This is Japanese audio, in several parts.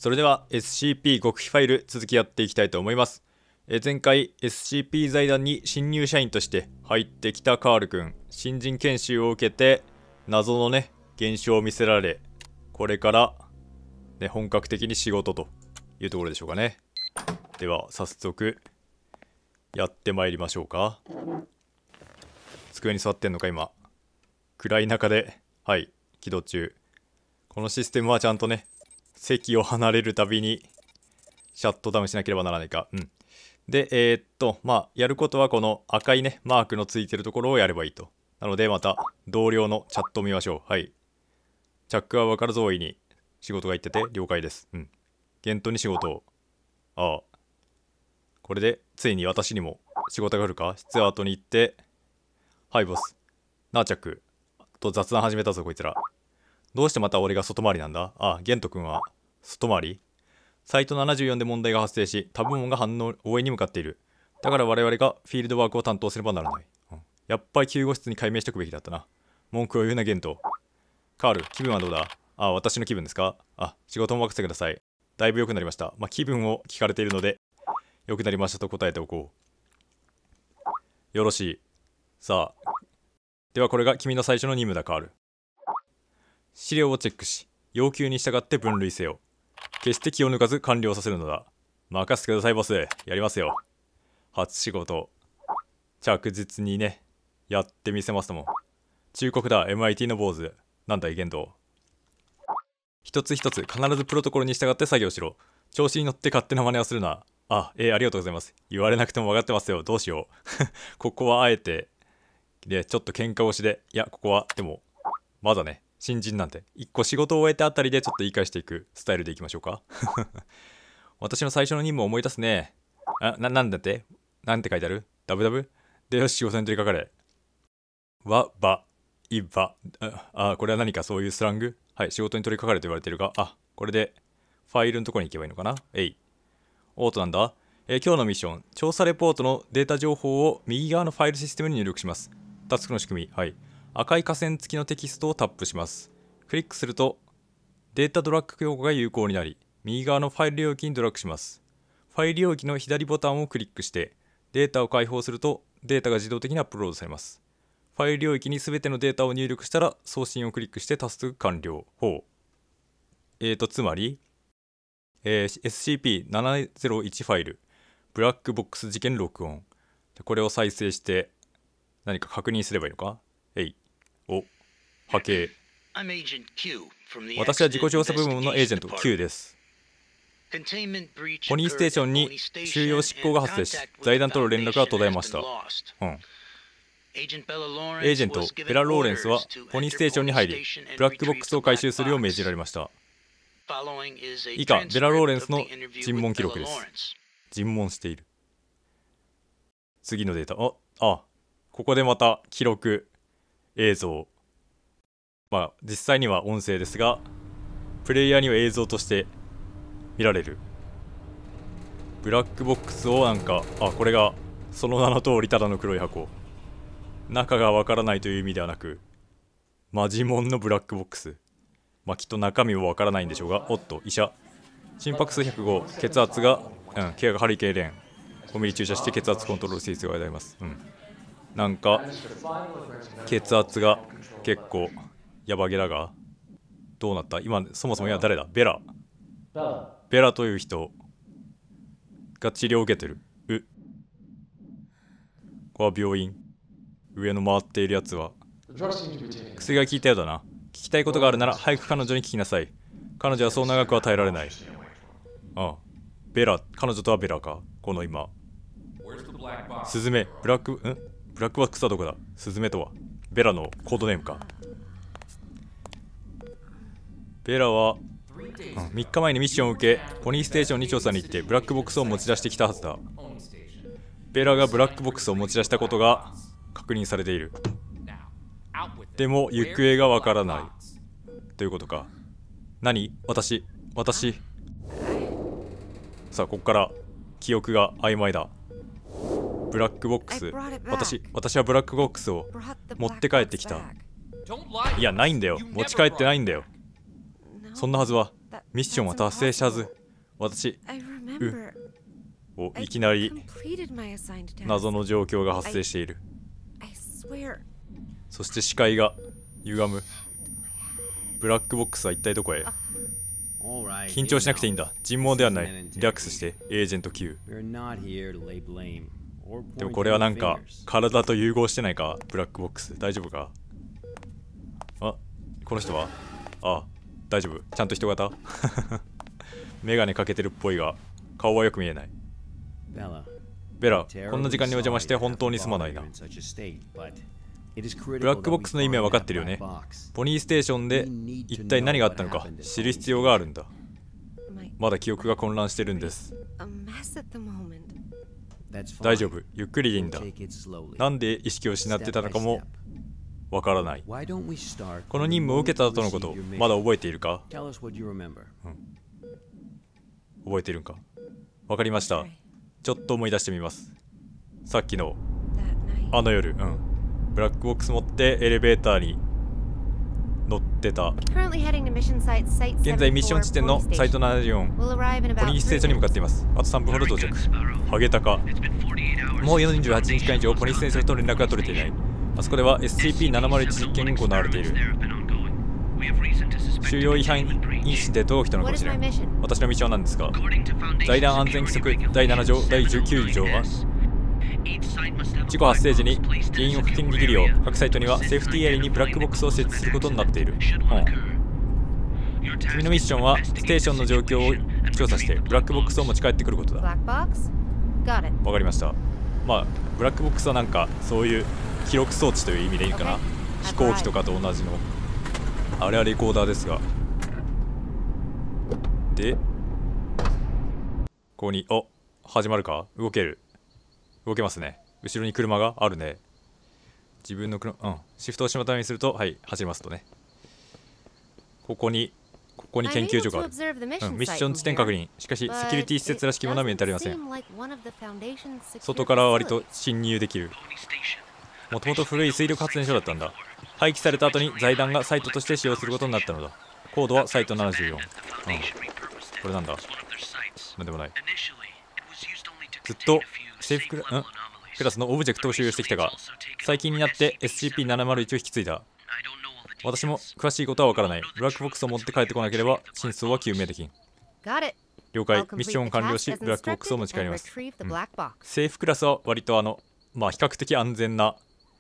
それでは SCP 極秘ファイル続きやっていきたいと思います。前回 SCP 財団に新入社員として入ってきたカール君、新人研修を受けて謎のね現象を見せられ、これからね本格的に仕事というところでしょうかね。では早速やってまいりましょうか。机に座ってんのか今。暗い中で起動中。このシステムはちゃんとね席を離れるたびにシャットダウンしなければならないか。でやることはこの赤いねマークのついてるところをやればいいと。なのでまた同僚のチャットを見ましょう。チャックは分からず大いに仕事が行ってて了解です。ゲントに仕事を。これでついに私にも仕事が来るか。室アートに行って、はいボスナーチャックと雑談始めたぞこいつら。どうしてまた俺が外回りなんだ。ゲント君は外回り。サイト74で問題が発生し、他部門が応援に向かっている。だから我々がフィールドワークを担当すればならない。やっぱり救護室に解明しておくべきだったな。文句を言うなゲント。カール、気分はどうだ。私の気分ですか。仕事も任せてください。だいぶ良くなりました。気分を聞かれているので良くなりましたと答えておこう。よろしい。さあではこれが君の最初の任務だカール。資料をチェックし、要求に従って分類せよ。決して気を抜かず完了させるのだ。任せてくださいボス。やりますよ。初仕事着実にねやってみせますとも。忠告だ MIT の坊主。なんだいゲント。一つ一つ必ずプロトコルに従って作業しろ。調子に乗って勝手な真似をするな。ありがとうございます。言われなくても分かってますよ。どうしようここはあえてでちょっと喧嘩腰で、ここはでもまだね新人なんで一個仕事を終えたあたりでちょっと言い返していくスタイルでいきましょうか私の最初の任務を思い出すね。なんだってなんて書いてある。ダブダブでよし仕事に取り掛かれ。これは何かそういうスラング。仕事に取り掛かれと言われてるが、これでファイルのところに行けばいいのかな。オートなんだ。今日のミッション、調査レポートのデータ情報を右側のファイルシステムに入力します。タスクの仕組み。赤い下線付きのテキストをタップします。クリックするとデータドラッグ用語が有効になり、右側のファイル領域にドラッグします。ファイル領域の左ボタンをクリックしてデータを開放するとデータが自動的にアップロードされます。ファイル領域に全てのデータを入力したら送信をクリックしてタスク完了。つまり、SCP-701 ファイルブラックボックス事件録音。これを再生して何か確認すればいいのか。波形。私は自己調査部門のエージェント Q です。ポニーステーションに収容執行が発生し、財団との連絡が途絶えました。エージェントベラ・ローレンスはポニーステーションに入り、ブラックボックスを回収するよう命じられました。以下ベラ・ローレンスの尋問記録です。尋問している。次のデータ。ここでまた記録映像。実際には音声ですが、プレイヤーには映像として見られる。ブラックボックスをこれがその名の通りただの黒い箱。中がわからないという意味ではなく、マジモンのブラックボックス。きっと中身もわからないんでしょうが。医者。心拍数105、血圧がケアがハリケーンレーン。5ミリ注射して血圧コントロールする必要がございます。血圧が結構ヤバゲラがどうなった。今そもそも誰だ。ベラという人が治療を受けてる。ここは病院。上の回っているやつは薬が効いたようだな。聞きたいことがあるなら早く彼女に聞きなさい。彼女はそう長くは耐えられない。ベラ、彼女とはベラか。この今スズメ。ブラックボックスはどこだ。スズメとはベラのコードネームか。ベラは、3日前にミッションを受けポニーステーションに調査に行ってブラックボックスを持ち出してきたはずだ。ベラがブラックボックスを持ち出したことが確認されている。でも行方がわからないということか。私さあここから記憶が曖昧だ。ブラックボックス。私はブラックボックスを持って帰ってきた。いやないんだよ。持ち帰ってないんだよ。そんなはずは。 ミッションは達成したはず。私、いきなり謎の状況が発生している。そして視界が歪む。ブラックボックスは一体どこへ？緊張しなくていいんだ。尋問ではない。リラックスして、エージェント Q。でもこれはなんか体と融合してないか？ブラックボックス大丈夫か？あ、この人は？あ、大丈夫。ちゃんと人型メガネかけてるっぽいが顔はよく見えない。ベラ、こんな時間にお邪魔して本当にすまないな。ブラックボックスの意味は分かってるよね。ポニーステーションで一体何があったのか知る必要があるんだ。まだ記憶が混乱してるんです。大丈夫、ゆっくりでいいんだ。なんで意識を失ってたのかもわからない。この任務を受けた後のことまだ覚えているか？覚えているんか？わかりました。ちょっと思い出してみます。さっきのあの夜、ブラックボックス持ってエレベーターに乗ってた。現在ミッション地点のサイト74ポニーステーションに向かっています。あと3分ほど到着。ハゲタカ。もう48時間以上ポニーステーションと連絡が取れていない。あそこでは SCP-701 実験が行われている。収容違反インシデントが起きたのかもしれない。私のミッションなんですが、財団安全規則第7条第19条は、事故発生時に原因を確認できるよう各サイトにはセーフティーエリアにブラックボックスを設置することになっている。君のミッションはステーションの状況を調査してブラックボックスを持ち帰ってくることだ。わかりました。まあブラックボックスはなんかそういう記録装置という意味でいいかな。飛行機とかと同じの。あれはレコーダーですが。で、ここに、始まるか？動ける。動けますね。後ろに車があるね。自分の車、シフトをしまったようにすると、はい、走りますとね。ここに研究所がある。ミッション地点確認。しかし、セキュリティ施設らしきものは見当たりません。外からは割と侵入できる。もともと古い水力発電所だったんだ。廃棄された後に財団がサイトとして使用することになったのだ。コードはサイト74。これなんだ？なんでもない。ずっとセーフクラスのオブジェクトを収容してきたが、最近になって SCP-701 を引き継いだ。私も詳しいことはわからない。ブラックボックスを持って帰ってこなければ真相は究明できん。了解。ミッションを完了し、ブラックボックスを持ち帰ります。セーフクラスは割と比較的安全な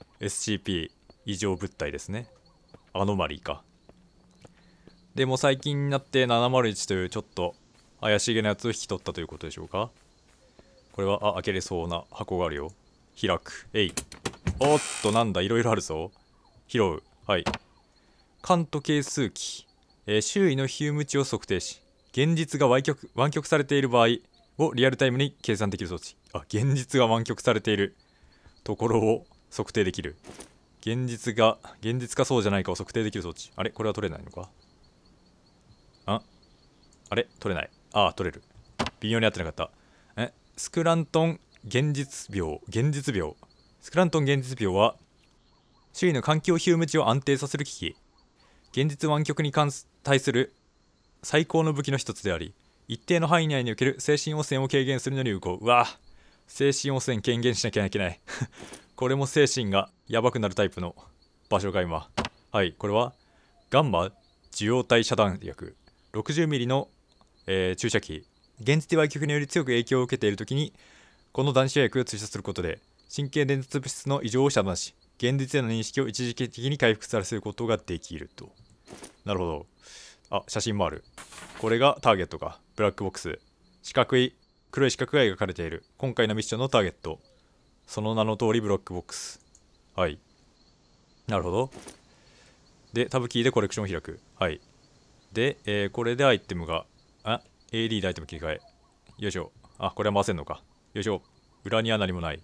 SCP 異常物体ですね。アノマリーか。でも最近になって701というちょっと怪しげなやつを引き取ったということでしょうか。これは開けれそうな箱があるよ。開く。おっと、なんだ、いろいろあるぞ。拾う。はい。カント係数器。周囲のヒューム値を測定し、現実が湾曲されている場合をリアルタイムに計算できる装置。現実が湾曲されているところを測定できる。現実かそうじゃないかを測定できる装置。あれ、これは取れないのか？あれ、取れない。取れる。微妙に合ってなかった。スクラントン現実病。スクラントン現実病は周囲の環境ヒューム値を安定させる機器。現実湾曲に対する最高の武器の一つであり、一定の範囲内における精神汚染を軽減するのに有効。精神汚染軽減しなきゃいけない。これも精神がやばくなるタイプの場所が今。はい、これはガンマ受容体遮断薬 60mm の、注射器。現実湾曲により強く影響を受けているときにこの断種薬を注射することで神経伝達物質の異常を遮断し、現実への認識を一時的に回復させることができると。なるほど。写真もある。これがターゲットか。ブラックボックス。黒い四角が描かれている今回のミッションのターゲット。その名の通りブラックボックス。はい。なるほど。で、タブキーでコレクションを開く。はい。で、これでアイテムが、AD でアイテム切り替え。よいしょ。これは回せんのか。よいしょ。裏には何もない。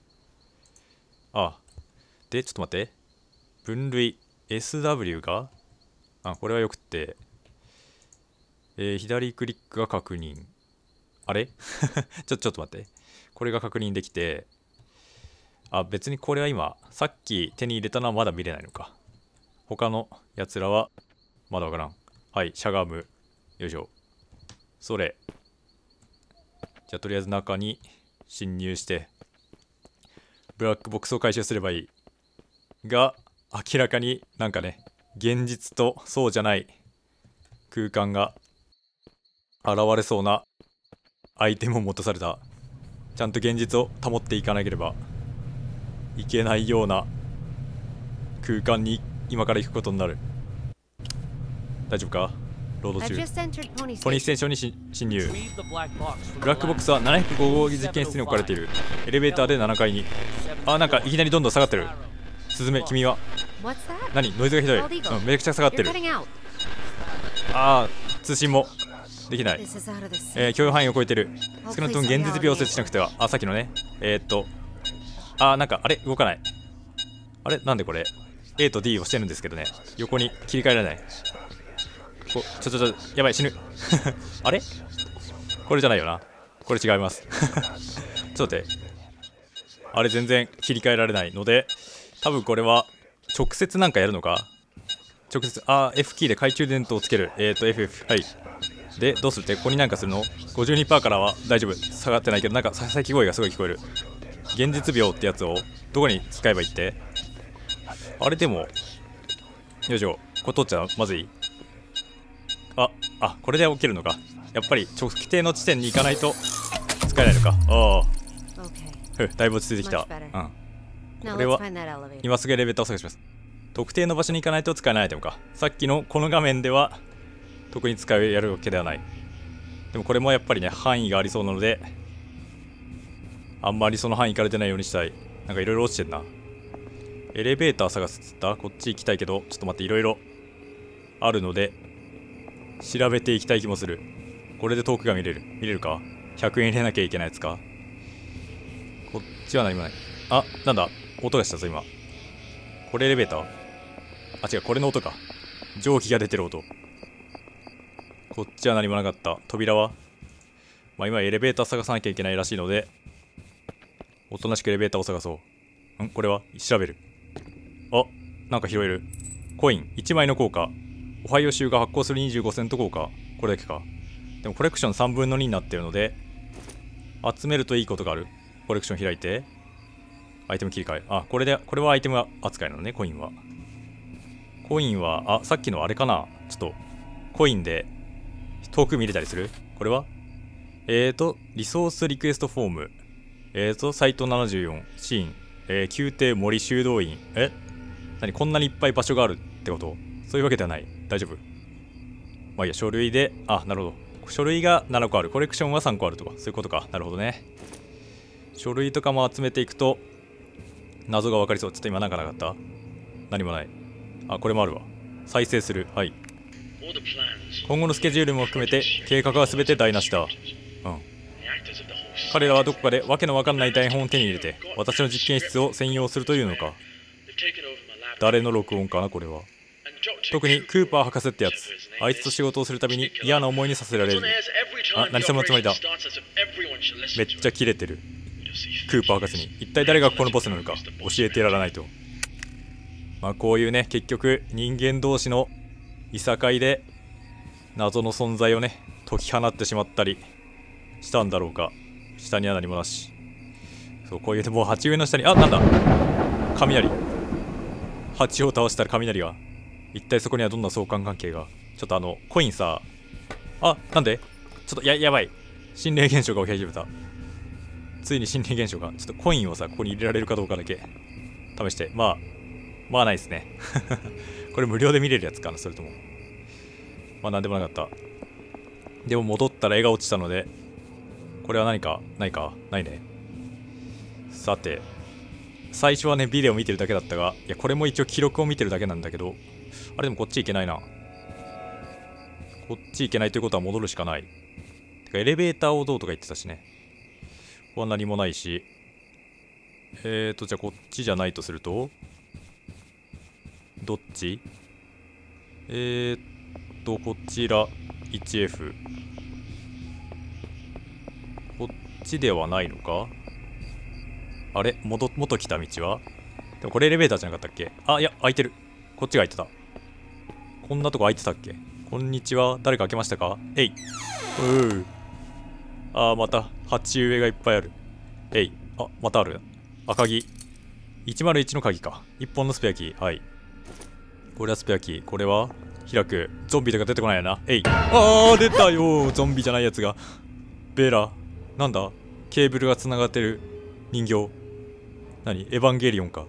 で、ちょっと待って。分類。SW がこれはよくって。左クリックが確認。あれちょっと待って。これが確認できて。別にこれは今、さっき手に入れたのはまだ見れないのか。他のやつらは、まだわからん。はい、しゃがむ。よいしょ。 それ。じゃあとりあえず中に侵入してブラックボックスを回収すればいいが、明らかになんかね、現実とそうじゃない空間が現れそうなアイテムを持たされた。ちゃんと現実を保っていかなければいけないような空間に今から行くことになる。大丈夫か？ロード中。ポニーステーションに侵入。ブラックボックスは705号実験室に置かれている。エレベーターで7階に。あ、なんかいきなりどんどん下がってる。スズメ、君は何？ノイズがひどい。めちゃくちゃ下がってる。通信もできない。許容範囲を超えてる。少なくとも現実描設しなくては。さっきのね。なんか、あれ動かない。あれなんでこれ A と D をしてるんですけどね。横に切り替えられない。やばい、死ぬ。あれこれじゃないよな。これ違います。ちょっと待って。あれ全然切り替えられないので、多分これは直接なんかやるのか。直接、F キーで懐中電灯をつける。FF。はい。で、どうするって、ここになんかするの？ 52% からは大丈夫。下がってないけど、なんかささやき声がすごい聞こえる。現実秒ってやつをどこに使えばいいって？あれでも、よいしょ。これ取っちゃまずい？これで起きるのか。やっぱり直定の地点に行かないと使えないのか。だいぶ落ち着いてきた。これは今すぐエレベーターを探します。特定の場所に行かないと使えないアイテムか。さっきのこの画面では特に使えるわけではない。でもこれもやっぱりね、範囲がありそうなので、あんまりその範囲行かれてないようにしたい。なんかいろいろ落ちてんな。エレベーター探すっつった？こっち行きたいけど、ちょっと待って、いろいろあるので調べていきたい気もする。これで遠くが見れるか。100円入れなきゃいけないやつか。こっちは何もない。なんだ、音がしたぞ今。これエレベーター？違う、これの音か。蒸気が出てる音。こっちは何もなかった。扉は今エレベーター探さなきゃいけないらしいので、おとなしくエレベーターを探そう。これは調べる。なんか拾える。コイン1枚の効果。オハイオ州が発行する25セント効果。これだけか。でもコレクション3分の2になってるので、集めるといいことがある。コレクション開いてアイテム切り替え。これはアイテム扱いなのね。コインはさっきのあれかな。ちょっとコインで遠く見れたりする。これはリソースリクエストフォーム。サイト74シーン、宮廷森修道院。何こんなにいっぱい場所があるってこと？そういうわけではない。大丈夫？いいや、書類で、なるほど。書類が7個ある。コレクションは3個あるとか、そういうことか。なるほどね。書類とかも集めていくと謎が分かりそう。ちょっと今なんかなかった？何もない。これもあるわ。再生する。はい。今後のスケジュールも含めて計画は全て台無しだ。彼らはどこかでわけのわかんない台本を手に入れて私の実験室を占用するというのか。誰の録音かなこれは。特にクーパー博士ってやつ。あいつと仕事をするたびに嫌な思いにさせられる。何様のつもりだ。めっちゃキレてる。クーパー博士に一体誰がここのボスなのか教えてやらないと。こういうね、結局人間同士のいさかいで謎の存在をね解き放ってしまったりしたんだろうか。下には何もなし。こういうもう鉢植えの下になんだ雷。鉢を倒したら雷が。一体そこにはどんな相関関係が。ちょっとコインさ、なんでちょっとやばい。心霊現象が起き始めた。ついに心霊現象が。ちょっとコインをさここに入れられるかどうかだけ試して。ないですね。これ無料で見れるやつかな。それともなんでもなかった。でも戻ったら絵が落ちたので、これは何かないか。ないね。さて、最初はねビデオ見てるだけだったが、いやこれも一応記録を見てるだけなんだけど、あれでもこっち行けないな。こっち行けないということは戻るしかない。てかエレベーターをどうとか言ってたしね。ここは何もないし、じゃあこっちじゃないとするとどっち？こちら 1F。 こっちではないのか。あれ元来た道は。でもこれエレベーターじゃなかったっけ。いや開いてる。こっちが開いてた。こんなとこ開いてたっけ。こんにちは、誰か開けましたか。 うあー、また鉢植えがいっぱいある。えい。あ、またある。赤木。101の鍵か。1本のスペアキー。はい。これはスペアキー。これは開く。ゾンビとか出てこないよな。えい。あー、出たよ。ゾンビじゃないやつが。ベラ。なんだ、ケーブルが繋がってる人形。何、エヴァンゲリオンか。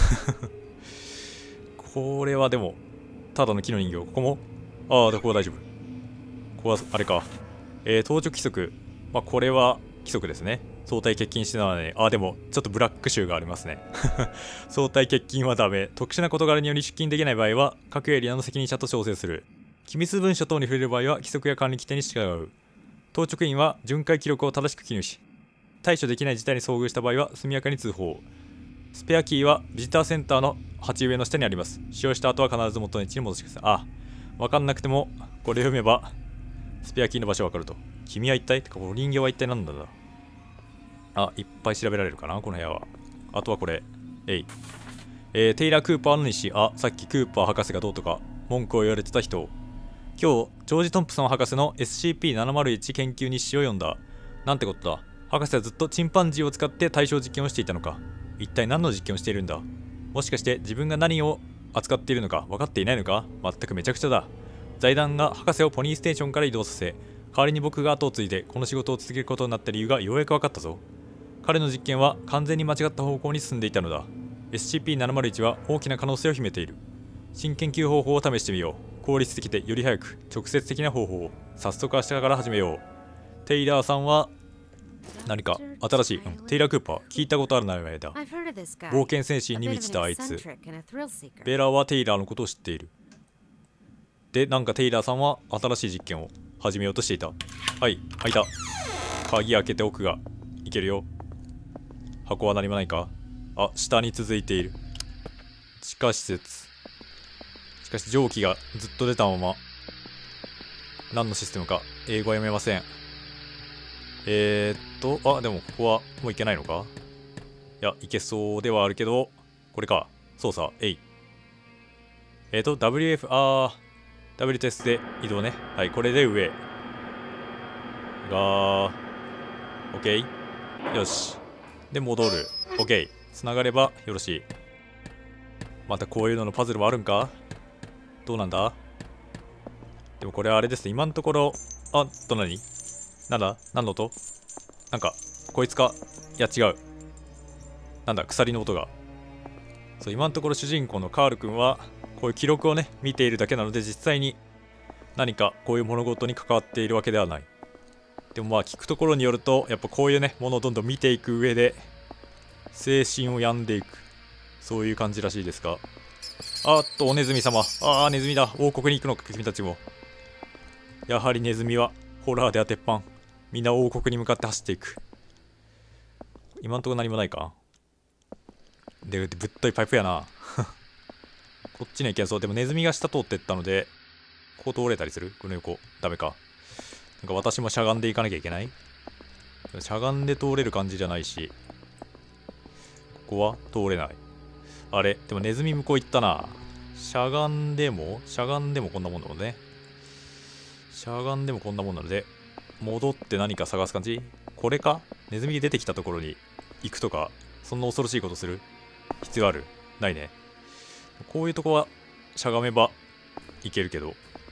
これはでも、ただの木の人形。ここもああ、ここは大丈夫。ここは、あれか。当直規則。まあ、これは規則ですね。相対欠勤してなので、でも、ちょっとブラック臭がありますね。相対欠勤はダメ。特殊な事柄により出勤できない場合は、各エリアの責任者と調整する。機密文書等に触れる場合は、規則や管理規定に従う。当直員は巡回記録を正しく記入し、対処できない事態に遭遇した場合は速やかに通報。スペアキーはビジターセンターの鉢植えの下にあります。使用した後は必ず元の位置に戻してください。分かんなくてもこれ読めばスペアキーの場所わかると。君は一体、てかお人形は一体何なんだ。いっぱい調べられるかなこの部屋は。あとはこれ。テイラー・クーパーの日誌。さっきクーパー博士がどうとか文句を言われてた人。今日ジョージ・トンプソン博士の SCP-701 研究日誌を読んだ。なんてことだ。博士はずっとチンパンジーを使って対象実験をしていたのか。一体何の実験をしているんだ。もしかして自分が何を扱っているのか分かっていないのか。全くめちゃくちゃだ。財団が博士をポニーステーションから移動させ、代わりに僕が後を継いでこの仕事を続けることになった理由がようやく分かったぞ。彼の実験は完全に間違った方向に進んでいたのだ。 SCP-701 は大きな可能性を秘めている。新研究方法を試してみよう。効率的でより早く直接的な方法を早速明日から始めよう。テイラーさんは何か新しい、テイラー・クーパー、聞いたことある名前だ。冒険戦士に満ちたあいつ。ベラはテイラーのことを知っている。で、なんかテイラーさんは新しい実験を始めようとしていた。はい、開いた。鍵開けて奥がいけるよ。箱は何もないか。下に続いている。地下施設。しかし蒸気がずっと出たまま。何のシステムか英語は読めません。でもここはもう行けないのか。いや、行けそうではあるけど、これか。操作、WF、W テスで移動ね。はい、これで上。OK。よし。で、戻る。OK。繋がればよろしい。またこういうののパズルもあるんか。どうなんだ。でもこれはあれですね。今のところ、何なんだ何の音。なんか、こいつか。いや、違う。なんだ、鎖の音が。そう、今のところ主人公のカール君は、こういう記録をね、見ているだけなので、実際に何かこういう物事に関わっているわけではない。でも聞くところによると、やっぱこういうね、ものをどんどん見ていく上で、精神を病んでいく。そういう感じらしいですか。おネズミ様。ネズミだ。王国に行くのか、君たちも。やはりネズミは、ホラーでは鉄板。みんな王国に向かって走っていく。今んとこ何もないか。で、ぶっといパイプやな。こっちに行けそう。でもネズミが下通ってったので、ここ通れたりするこの横。ダメか。なんか私もしゃがんでいかなきゃいけない。しゃがんで通れる感じじゃないし。ここは通れない。あれでもネズミ向こう行ったな。しゃがんでもこんなもんだもんね。しゃがんでもこんなもんなので、戻って何か探す感じ。これか。ネズミ出てきたところに行くとか、そんな恐ろしいことする必要あるないね。こういうとこはしゃがめばいけるけど。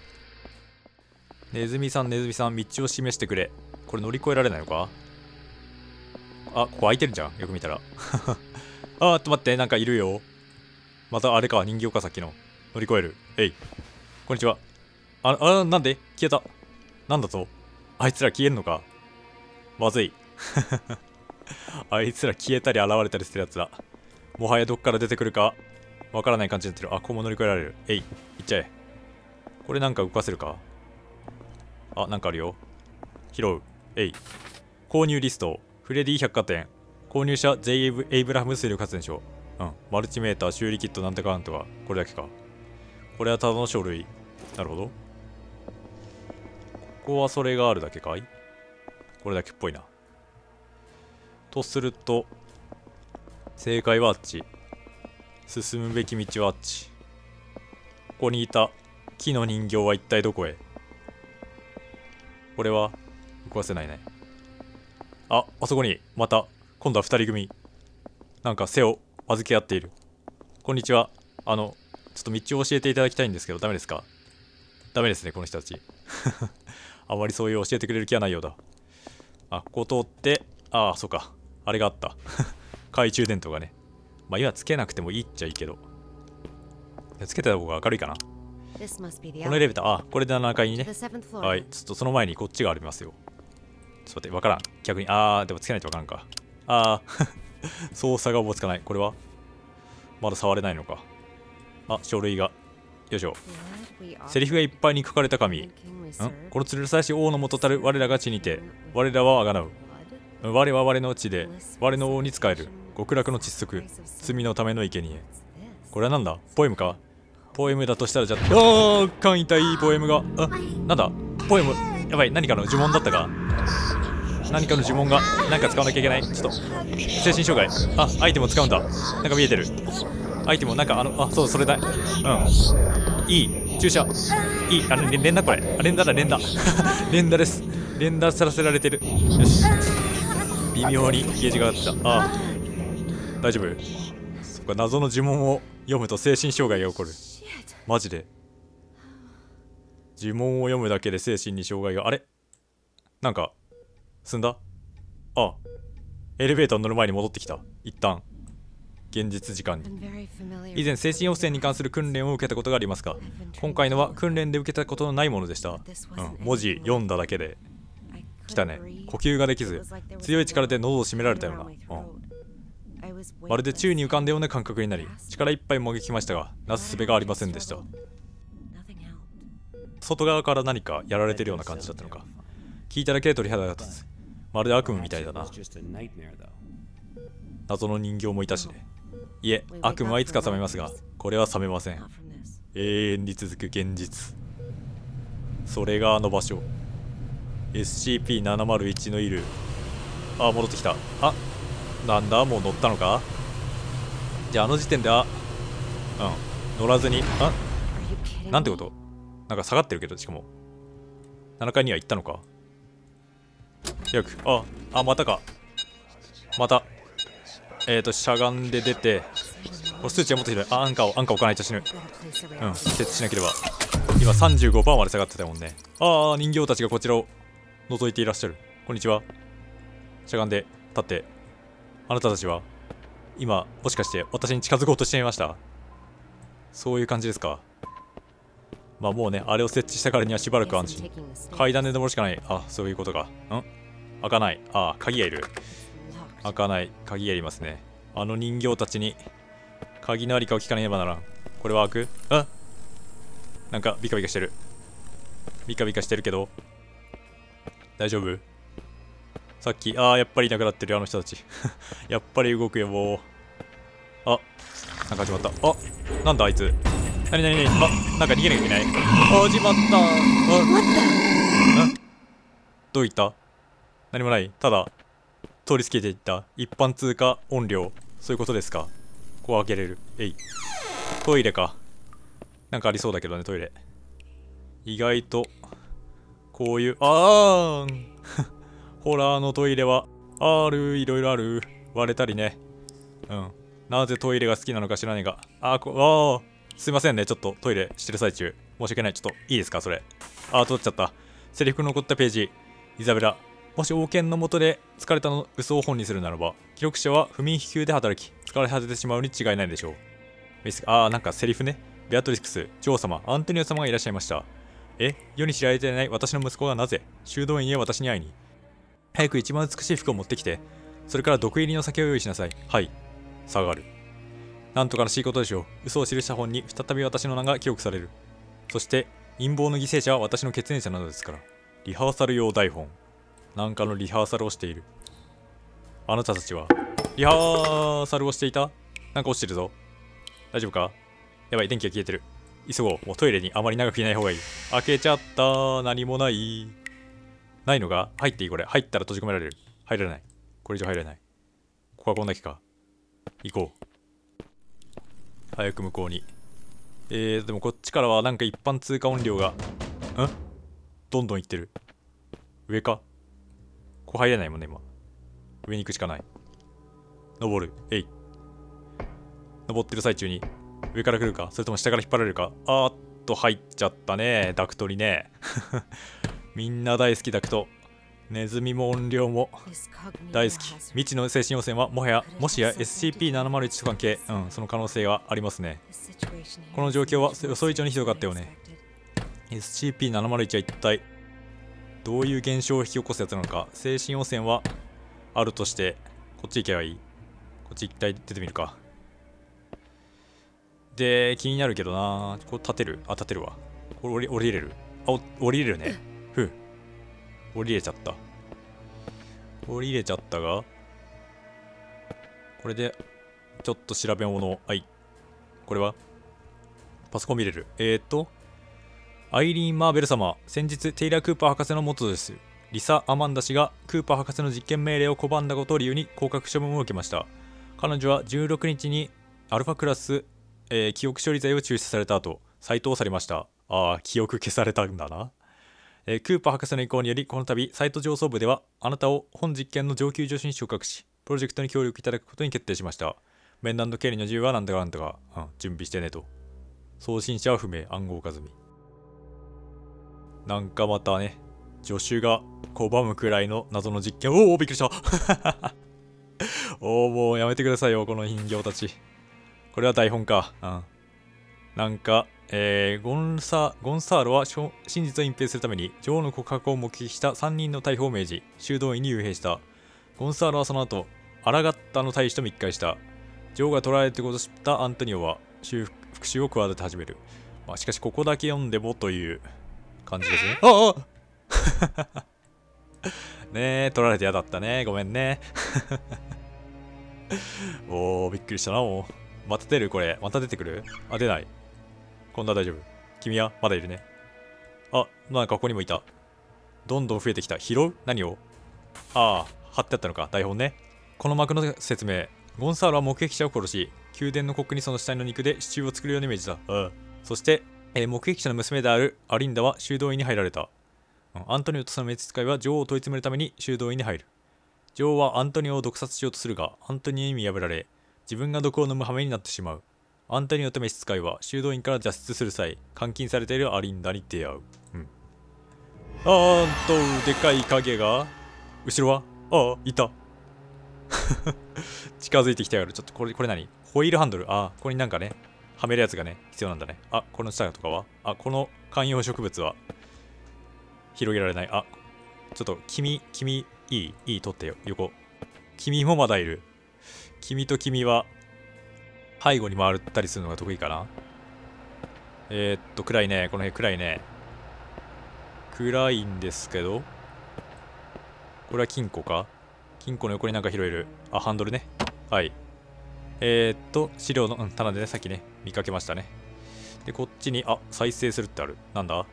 ネズミさん道を示してくれ。これ乗り越えられないのか。ここ開いてるじゃん、よく見たら。待って、なんかいるよ。またあれか、人形か、さっきの。乗り越える。こんにちは。なんで消えた。なんだと。あいつら消えるのか。まずい。あいつら消えたり現れたりするやつだ。もはやどっから出てくるかわからない感じになってる。ここも乗り越えられる。行っちゃえ。これなんか動かせるか。なんかあるよ。拾う。購入リスト。フレディ百貨店。購入者 J. エイブラハム水力発電所。マルチメーター、修理キット、なんとかなんとか。これだけか。これはただの書類。なるほど。ここはそれがあるだけかい。これだけっぽいな。とすると、正解はあっち。進むべき道はあっち。ここにいた木の人形は一体どこへ。これは壊せないね。あそこにまた今度は2人組なんか背を預け合っている。こんにちは。ちょっと道を教えていただきたいんですけど、ダメですか？ダメですね、この人たち。あまりそういう教えてくれる気はないようだ。ここ通って、そうか。あれがあった。懐中電灯がね。まあ今つけなくてもいいっちゃいいけど。つけてた方が明るいかな。このエレベーター、これで7階にね。はい、ちょっとその前にこっちがありますよ。ちょっと待って、わからん。逆に、でもつけないとわからんか。操作がおぼつかない。これはまだ触れないのか。書類が。よいしょ。セリフがいっぱいに書かれた紙。この吊るさし王のもとたる我らが地にて、我らはあがなう。我は我の地で、我の王に仕える。極楽の窒息。罪のための生贄。これはなんだ？ポエムか？ポエムだとしたらじゃあ、間痛いポエムが。なんだ？ポエム。やばい、何かの呪文だったか？何かの呪文が、なんか使わなきゃいけない。ちょっと、精神障害。アイテムを使うんだ。なんか見えてる。アイテムをなんか、そう、それだ。いい。注射。いい。連打これ。連打だ、連打。連打です。連打さらせられてる。よし。微妙にゲージが上がった。大丈夫？そっか、謎の呪文を読むと精神障害が起こる。マジで。呪文を読むだけで精神に障害が。あれ？なんか、済んだ？エレベーターに乗る前に戻ってきた。一旦。現実時間に。以前精神汚染に関する訓練を受けたことがありますか？今回のは訓練で受けたことのないものでした。文字読んだだけで来たね。呼吸ができず強い力で喉を締められたような、まるで宙に浮かんだような感覚になり力いっぱいもがきましたがなすすべがありませんでした。外側から何かやられてるような感じだったのか。聞いただけで鳥肌が立つ。まるで悪夢みたいだな。謎の人形もいたしね。いえ、悪夢はいつか覚めますが、これは覚めません。永遠に続く現実。それがあの場所。SCP-701 のいる。戻ってきた。なんだ、もう乗ったのか？じゃあ、あの時点で乗らずに、なんてこと？なんか下がってるけど、しかも。7階には行ったのか？よく、またか。また。しゃがんで出て、数値がもっとひどい。アンカーを置かないと死ぬ。設置しなければ。今 35% まで下がってたもんね。人形たちがこちらを覗いていらっしゃる。こんにちは。しゃがんで、立って。あなたたちは、今、もしかして私に近づこうとしていました？そういう感じですか。まあもうね、あれを設置したからにはしばらく安心。階段で登るしかない。そういうことか。開かない。鍵がいる。開かない。鍵がいりますね。あの人形たちに鍵のありかを聞かねばならん。これは開く？なんかビカビカしてる。ビカビカしてるけど大丈夫？さっきやっぱりいなくなってるよ、あの人たち。やっぱり動くよ、もう。なんか始まった。なんだあいつ。なになんか逃げなきゃいけない。始まった。どういった？何もない。ただ通り過ぎていった一般通過音量。そういうことですか？こう開けれる。トイレか。なんかありそうだけどね、トイレ。意外とこういうホラーのトイレはいろいろある。割れたりね。なぜトイレが好きなのか知らないが。すいませんね、ちょっとトイレしてる最中申し訳ない。ちょっといいですか、それ。取っちゃった。セリフの残ったページ。イザベラ、もし王権の下で疲れたの嘘を本にするならば、記録者は不眠不休で働き疲れ果ててしまうに違いないでしょう。なんかセリフね。ベアトリクス、女王様、アントニオ様がいらっしゃいました。世に知られていない私の息子がなぜ修道院へ私に会いに。早く一番美しい服を持ってきて、それから毒入りの酒を用意しなさい。はい。下がる。なんとからしいことでしょう。嘘を記した本に再び私の名が記憶される。そして陰謀の犠牲者は私の血縁者なのですから。リハーサル用台本。なんかのリハーサルをしている。あなたたちはリハーサルをしていた？なんか落ちてるぞ。大丈夫か？やばい、電気が消えてる。急ごう。もうトイレにあまり長くいない方がいい。開けちゃった。何もない。ないのが入っていい？これ。入ったら閉じ込められる。入れない。これ以上入れない。ここはこんだけか。行こう。早く向こうに。でもこっちからはなんか一般通過音量が。どんどんいってる。上か？ こ入れないもんね、今。上に行くしかない。登る。えい。登ってる最中に、上から来るか、それとも下から引っ張られるか。あーっと、入っちゃったね。ダクトにね。みんな大好きダクト。ネズミも音量も大好き。未知の精神汚染はもしや SCP-701 と関係、その可能性はありますね。この状況は予想以上にひどかったよね。SCP-701 は一体どういう現象を引き起こすやつなのか。精神汚染はあるとして、こっち行けばいい。こっち一体出てみるか。で、気になるけどな。これ立てる？あ、立てるわ。これ降りれる？あ、降りれるね。ふう。降りれちゃった。降りれちゃったが、これで、ちょっと調べ物。はい。これはパソコン見れる。アイリーン・マーベル様。先日、テイラー・クーパー博士の元です。リサ・アマンダ氏がクーパー博士の実験命令を拒んだことを理由に降格処分を受けました。彼女は16日にアルファクラス、記憶処理剤を注射された後、再投されました。記憶消されたんだな。クーパー博士の意向により、この度、サイト上層部では、あなたを本実験の上級助手に昇格し、プロジェクトに協力いただくことに決定しました。面談の経理の自由はなんだかなんだか、準備してねと。送信者は不明、暗号化済み。なんかまたね、助手が拒むくらいの謎の実験。おお、びっくりしたもうやめてくださいよ、この人形たち。これは台本か。なんか、ゴンサーロは真実を隠蔽するために女王の告白を目撃した3人の逮捕を命じ、修道院に幽閉した。ゴンサーロはその後、アラガッタの大使と密会した。女王が捕らえてことを知ったアントニオは復讐を企て始める。しかしここだけ読んでもという感じですね。ねえ、取られて嫌だったね。ごめんね。びっくりしたな、もう。また出るこれ。また出てくる？出ない。今度は大丈夫。君はまだいるね。なんかここにもいた。どんどん増えてきた。拾う？何を？貼ってあったのか。台本ね。この幕の説明。ゴンサールは目撃者を殺し、宮殿のコックにその死体の肉でシチューを作るように命じた。そして、目撃者の娘であるアリンダは修道院に入られた。アントニオとその召使いは女王を問い詰めるために修道院に入る。女王はアントニオを毒殺しようとするが、アントニオに見破られ、自分が毒を飲む羽目になってしまう。アントニオと召使いは修道院から脱出する際、監禁されているアリンダに出会う。でかい影が、後ろはいた。近づいてきたよ。ちょっとこれ何？ホイールハンドル。ここになんかね、はめるやつがね、必要なんだね。この下とかはこの観葉植物は広げられない。ちょっと君、いい、取ってよ、横。君もまだいる。君と君は、背後に回ったりするのが得意かな。暗いね。この辺暗いね。暗いんですけど、これは金庫か？金庫の横になんか拾える。ハンドルね。はい。資料の、棚でね、さっきね、見かけましたね。で、こっちに、再生するってある。なんだ？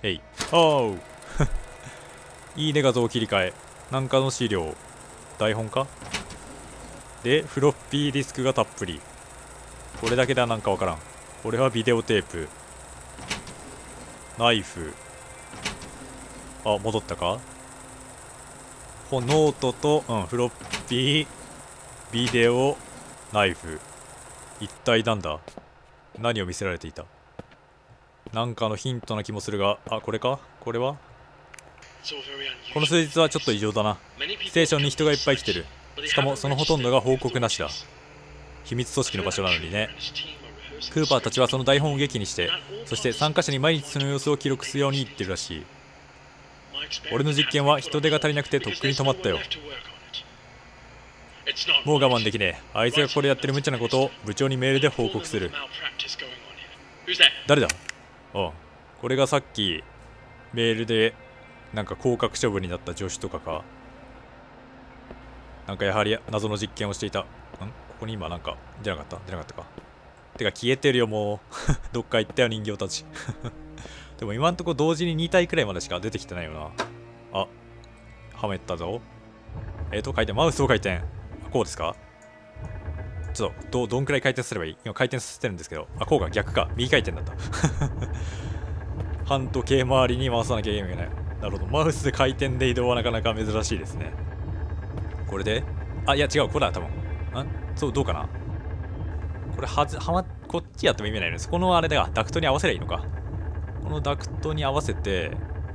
いいね、画像切り替え。なんかの資料。台本か？で、フロッピーディスクがたっぷり。これだけではなんかわからん。これはビデオテープ。ナイフ。戻ったか？ノートと、フロッピー、ビデオ、ナイフ。一体なんだ？何を見せられていた？なんかのヒントな気もするが、これか？これは？この数日はちょっと異常だな。ステーションに人がいっぱい来てる。しかもそのほとんどが報告なしだ。秘密組織の場所なのにね。クーパーたちはその台本を劇にして、そして参加者に毎日その様子を記録するように言ってるらしい。俺の実験は人手が足りなくてとっくに止まったよ。もう我慢できねえ。あいつがこれやってる無茶なことを部長にメールで報告する。誰だ？これがさっきメールでなんか降格処分になった助手とかか。なんかやはり謎の実験をしていた。ここに今なんか出なかったか。てか消えてるよもう。どっか行ったよ人形たち。でも今んとこ同時に2体くらいまでしか出てきてないよな。はめったぞ。回転、マウスを回転。こうですか？ちょっとどんくらい回転すればいい？今回転させてるんですけど。こうか、逆か。右回転だった。半時計回りに回さなきゃいけない。なるほど。マウスで回転で移動はなかなか珍しいですね。 これで、あ、いや違う、これだ、多分。そう、どうかな。これこっちやっても意味ないのです。このあれだ、ダクトに合わせりゃいいのか。このダクトに合わせて、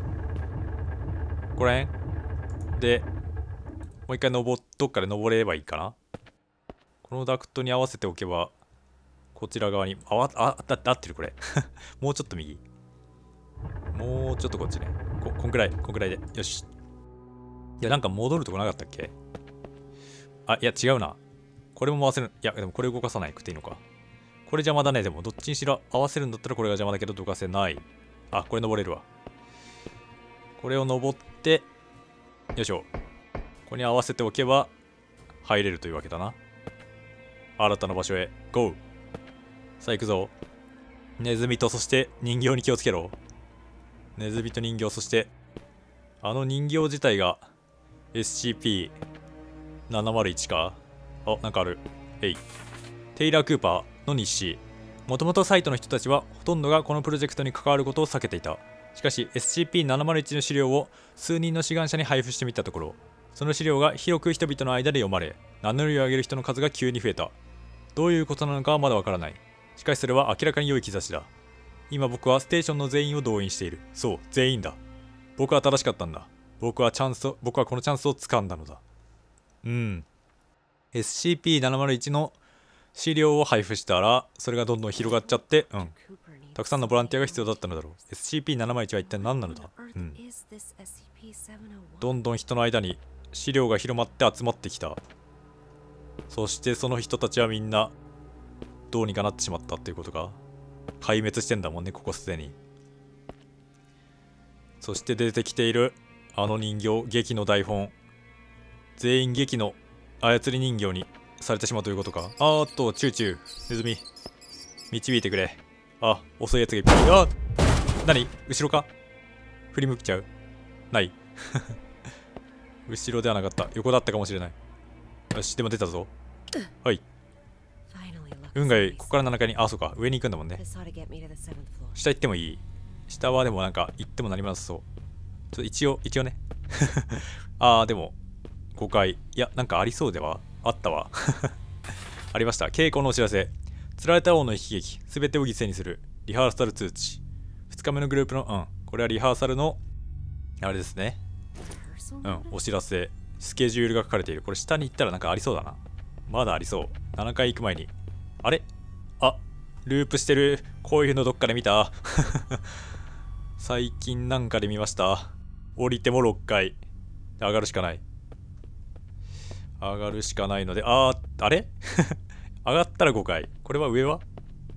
これで、もう一回どっかで登ればいいかな。このダクトに合わせておけば、こちら側に、合ってるこれ。もうちょっと右。もうちょっとこっちね。こんくらいで。よし。いや、なんか戻るとこなかったっけ。あ、いや、違うな。これも回せる。いや、でもこれ動かさないくていいのか。これ邪魔だね。でも、どっちにしろ合わせるんだったらこれが邪魔だけど、どかせない。あ、これ登れるわ。これを登って、よいしょ。ここに合わせておけば、入れるというわけだな。新たな場所へ、ゴー。さあ、行くぞ。ネズミと、そして人形に気をつけろ。ネズミと人形、そして、あの人形自体が、SCP-701 か。あ、なんかある。テイラー・クーパーの日誌。もともとサイトの人たちはほとんどがこのプロジェクトに関わることを避けていた。しかし SCP-701 の資料を数人の志願者に配布してみたところ、その資料が広く人々の間で読まれ、名乗りを上げる人の数が急に増えた。どういうことなのかはまだわからない。しかしそれは明らかに良い兆しだ。今僕はステーションの全員を動員している。そう、全員だ。僕は正しかったんだ。僕はこのチャンスを掴んだのだ。SCP-701 の資料を配布したら、それがどんどん広がっちゃって、たくさんのボランティアが必要だったのだろう。SCP-701 は一体何なのだ。どんどん人の間に資料が広まって集まってきた。そしてその人たちはみんな、どうにかなってしまったっていうことか。壊滅してんだもんね、ここすでに。そして出てきている、あの人形、劇の台本。全員劇の操り人形にされてしまうということか。チューチュー、ネズミ。導いてくれ。あ、遅いやつがいっぱい。何後ろか。振り向きちゃうない。後ろではなかった。横だったかもしれない。よし、でも出たぞ。はい。運が良い。ここから7階に。そうか。上に行くんだもんね。下行ってもいい。下はでもなんか行ってもなりますそう。一応ね。でも、5階。いや、なんかありそうではあったわ。ありました。稽古のお知らせ。釣られた王の悲劇。すべてを犠牲にする。リハーサル通知。2日目のグループの、これはリハーサルの、あれですね。お知らせ。スケジュールが書かれている。これ下に行ったらなんかありそうだな。まだありそう。7回行く前に。あれループしてる。こういうのどっかで見た。最近なんかで見ました。降りても6回。上がるしかない。上がるしかないので、あれ上がったら5回。これは上は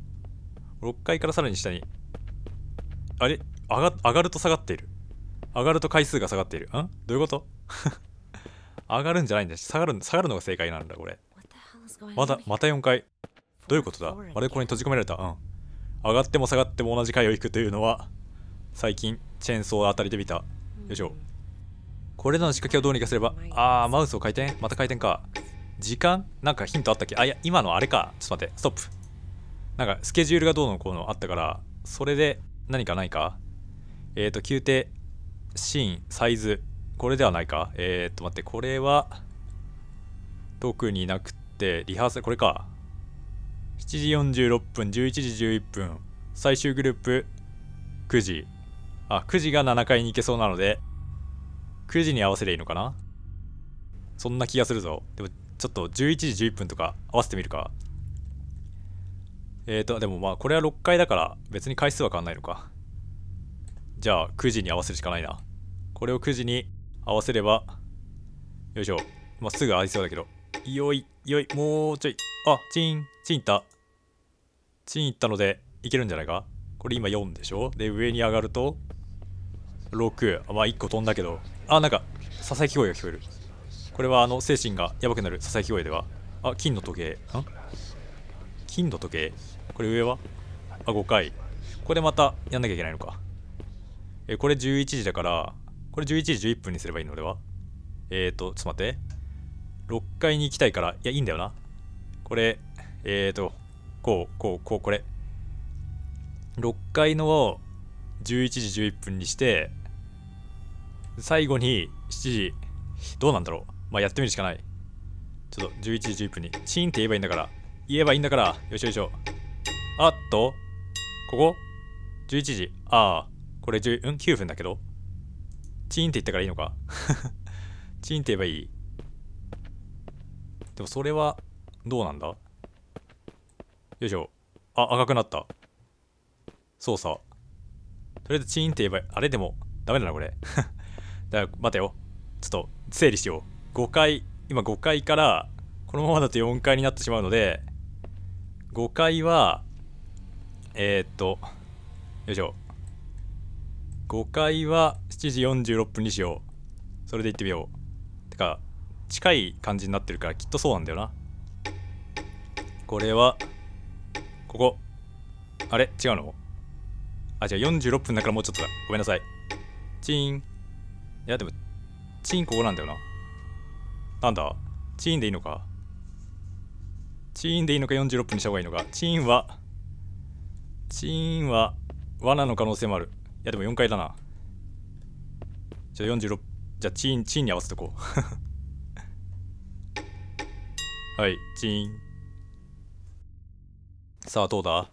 ?6 階からさらに下に。あれ上がると下がっている。上がると回数が下がっている。どういうこと上がるんじゃないんだし、下がるのが正解なんだ、これ。また4回。どういうことだ。あれここに閉じ込められた。上がっても下がっても同じ階を行くというのは、最近、チェーンソーあたりで見た。よいしょ。これらの仕掛けをどうにかすれば、マウスを回転また回転か。時間なんかヒントあったっけ。いや、今のあれか。ちょっと待って、ストップ。なんか、スケジュールがどうのこうのあったから、それで何かないか。宮廷、シーン、サイズ。これではないか。待って、これは、特になくて、リハーサル、これか。7時46分、11時11分。最終グループ、9時。9時が7階に行けそうなので、9時に合わせりゃいいのかな。そんな気がするぞ。でも、ちょっと11時11分とか合わせてみるか。でもこれは6階だから、別に回数は変わんないのか。じゃあ、9時に合わせるしかないな。これを9時に合わせれば、よいしょ。すぐ合いそうだけど。よい、もうちょい。チンいった。チンいったので、いけるんじゃないか。これ今4でしょ。で、上に上がると、6。1個飛んだけど。なんか、ささやき声が聞こえる。これは精神がやばくなるささやき声では。金の時計。金の時計。これ上は5回。ここでまたやんなきゃいけないのか。これ11時だから、これ11時11分にすればいいのでは。ちょっと待って。6階に行きたいから、いや、いいんだよな。これ、これ。6階のを11時11分にして、最後に7時、どうなんだろう。やってみるしかない。 ちょっと11時11分にチーンって言えばいいんだから。言えばいいんだから。よいしょよいしょ。あっと、ここ ?11 時。ああ、これ9分だけど。チーンって言ったからいいのか。チーンって言えばいい。でもそれは、どうなんだ？よいしょ。あ、赤くなった。操作。とりあえずチーンって言えば、あれでも、ダメだな、これ。だから、待てよ。ちょっと、整理しよう。5階、今5階から、このままだと4階になってしまうので、5階は、よいしょ。5階は7時46分にしよう。それで行ってみよう。てか、近い感じになってるからきっとそうなんだよな。これは、ここ。あれ違うの？あ、違う、46分だからもうちょっとだ。ごめんなさい。チーン。いや、でも、チーンここなんだよな。なんだ？チーンでいいのか？チーンでいいのか46分にした方がいいのか。チーンは罠の可能性もある。いやでも4階だな。じゃあ46、じゃあチーンに合わせとこう。はい、チーン。さあどうだ？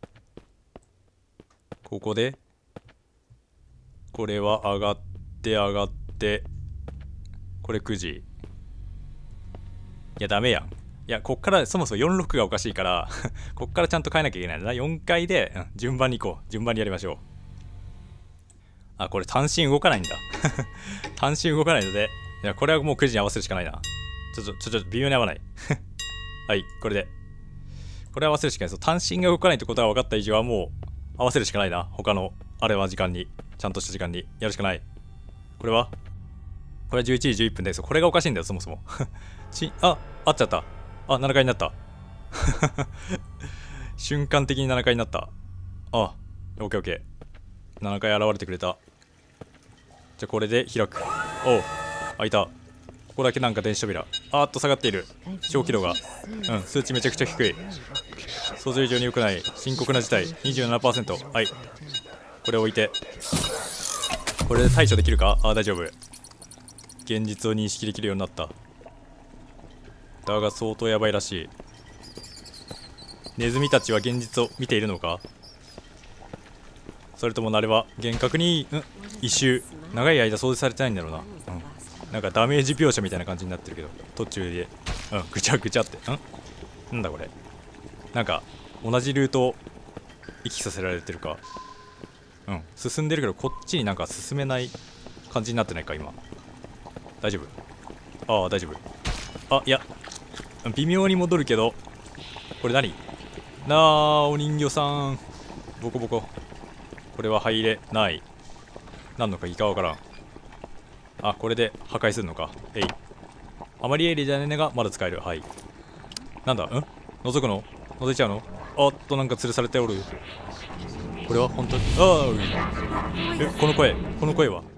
ここでこれは上がってこれ9時。いやダメやん。いやこっからそもそも46がおかしいからこっからちゃんと変えなきゃいけないんだな。4階で、順番に行こう。順番にやりましょう。あ、これ単身動かないんだ単身動かないので、いやこれはもう9時に合わせるしかないな。ちょっと微妙に合わないはい、これ合わせるしかない。そう、単身が動かないってことが分かった以上はもう合わせるしかないな。他のあれは時間に、ちゃんとした時間にやるしかない。これは11時11分です。これがおかしいんだよそもそも合っちゃった。あ、7階になった瞬間的に7階になった。あ、オッケーオッケー。7階現れてくれた。じゃあこれで開く。おう、開いた。ここだけなんか電子扉。下がっている。小気度が。数値めちゃくちゃ低い。想像以上に良くない。深刻な事態。27%。はい。これ置いて。これで対処できるか？大丈夫。現実を認識できるようになった。だが相当やばいらしい。ネズミたちは現実を見ているのか？それともあれは厳格に、一周長い間掃除されてないんだろうな。なんかダメージ描写みたいな感じになってるけど、途中でぐちゃぐちゃって、なんだこれ。なんか同じルートを行きさせられてるか。進んでるけどこっちになんか進めない感じになってないか今。大丈夫？大丈夫。いや微妙に戻るけど、これ何？お人形さん。ボコボコ。これは入れない。何のかいいかわからん。これで破壊するのか。あまりエリじゃねえがまだ使える。はい。なんだ？覗くの？覗いちゃうの？なんか吊るされておる。これは本当にこの声は